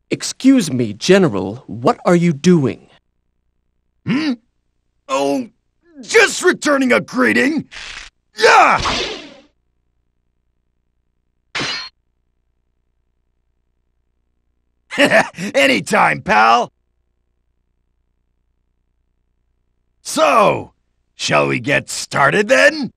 Excuse me, General, what are you doing? Hmm? Oh, just returning a greeting. Yeah! Anytime, pal. So, shall we get started then?